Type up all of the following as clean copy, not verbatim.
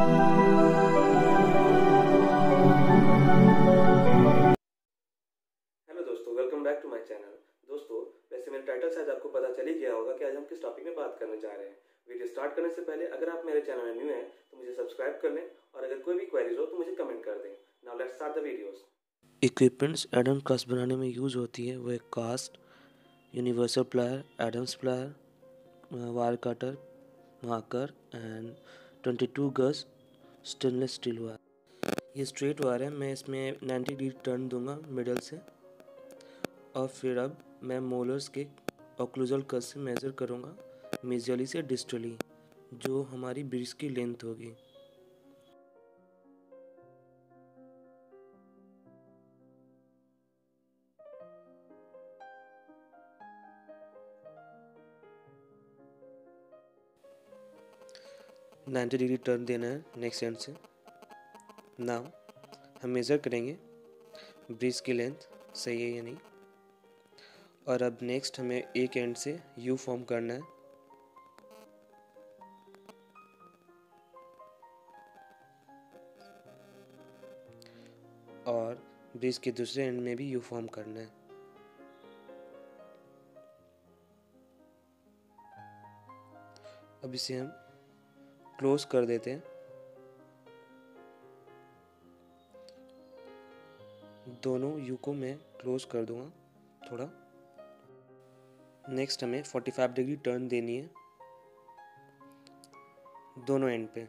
Hello दोस्तों, welcome back to my channel. दोस्तों, वैसे मेरे टाइटल से आज आपको पता चल ही गया होगा कि आज हम किस टॉपिक में बात करने जा रहे हैं। वीडियो स्टार्ट करने से पहले अगर आप मेरे चैनल में न्यू हैं तो मुझे सब्सक्राइब कर लें और अगर कोई भी क्वेरीज हो तो मुझे कमेंट कर दें। Now let's start the videos. Equipments Adam clasp बनाने में यूज़ होती है वो है clasp, universal plier, Adams plier, wire cutter, marker and 22 gauge stainless steel wire. ये स्ट्रेट वायर है, मैं इसमें 90 डिग्री टर्न दूंगा मिडल से और फिर अब मैं मोलर्स के ऑक्लूजल कट से मेज़र करूंगा मेजियली से डिस्टली, जो हमारी ब्रिज की लेंथ होगी। नाइन्टी डिग्री टर्न देना है नेक्स्ट एंड से। नाउ हम मेज़र करेंगे ब्रिज की लेंथ सही है या नहीं, और अब नेक्स्ट हमें एक एंड से यू फॉर्म करना है और ब्रिज के दूसरे एंड में भी यू फॉर्म करना है। अब इसे हम क्लोज कर देते हैं। दोनों यू को मैं क्लोज कर दूंगा थोड़ा। नेक्स्ट हमें 45 डिग्री टर्न देनी है दोनों एंड पे।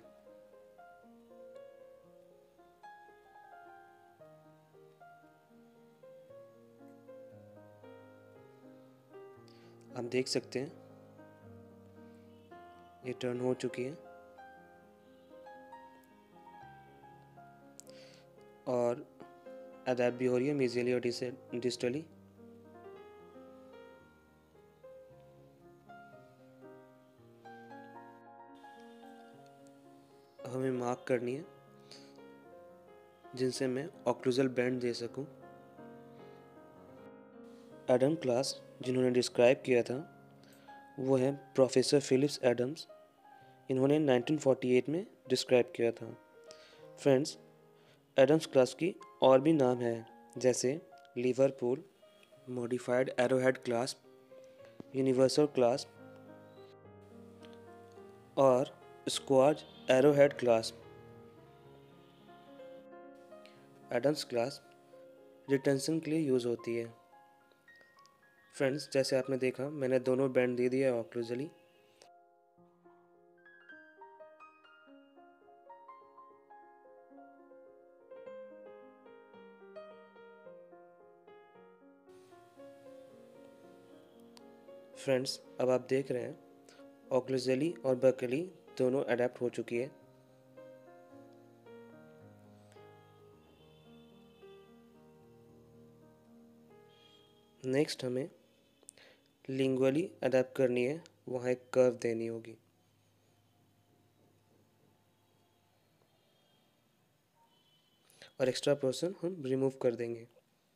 आप देख सकते हैं ये टर्न हो चुकी है और अडैप्ट भी हो रही है मेजियली और डिस्टली। हमें मार्क करनी है जिनसे मैं ऑक्लूजल बैंड दे सकूं। एडम क्लास जिन्होंने डिस्क्राइब किया था वो है प्रोफेसर फिलिप्स एडम्स। इन्होंने 1948 में डिस्क्राइब किया था। फ्रेंड्स, एडम्स क्लास की और भी नाम है जैसे Liverpool, modified arrowhead clasp, universal clasp और Schwarz arrowhead clasp. Adams clasp retention के लिए यूज़ होती है। फ्रेंड्स, जैसे आपने देखा मैंने दोनों बैंड दे दिया ऑक्लूजली। फ्रेंड्स, अब आप देख रहे हैं ऑक्लूजली और बर्कली दोनों अडेप्ट हो चुकी है। नेक्स्ट हमें लिंगुअली अडेप्ट करनी है, वहाँ एक कर्व देनी होगी। और एक्स्ट्रा पोर्शन हम रिमूव कर देंगे।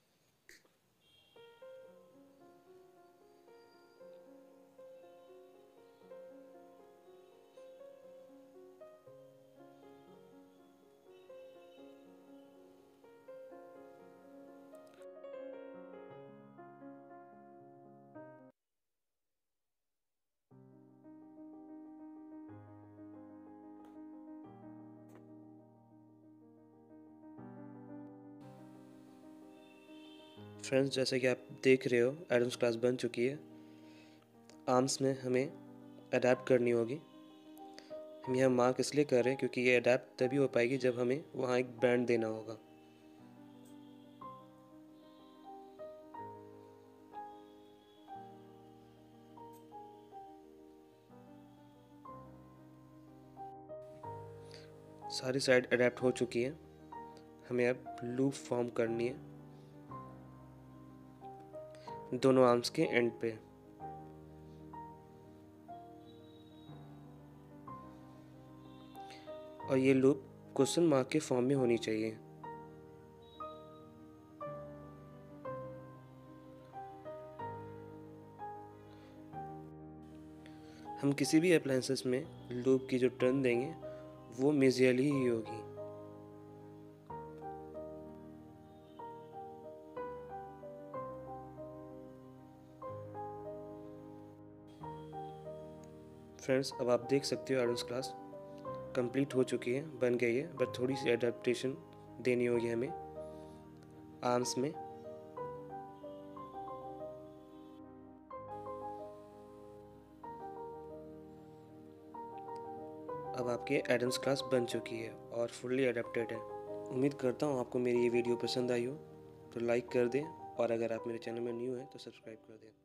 फ्रेंड्स, जैसे कि आप देख रहे हो एडम्स क्लास बन चुकी है। आर्म्स में हमें अडेप्ट करनी होगी। हम यह मार्क इसलिए कर रहे हैं क्योंकि ये अडेप्ट तभी हो पाएगी जब हमें वहाँ एक बैंड देना होगा। सारी साइड अडेप्ट हो चुकी है। हमें अब लूप फॉर्म करनी है दोनों आर्म्स के एंड पे। और ये लूप क्वेश्चन मार्क के फॉर्म में होनी चाहिए। हम किसी भी अप्लायंसेस में लूप की जो टर्न देंगे वो मेजियली ही होगी। फ्रेंड्स, अब आप देख सकते हो एडम्स क्लास कंप्लीट हो चुकी है, बन गई है, बट थोड़ी सी एडेप्टेशन देनी होगी हमें आर्म्स में। अब आपके एडम्स क्लास बन चुकी है और फुल्ली अडेप्टेड है। उम्मीद करता हूँ आपको मेरी ये वीडियो पसंद आई हो, तो लाइक कर दें और अगर आप मेरे चैनल में न्यू हैं तो सब्सक्राइब कर दें।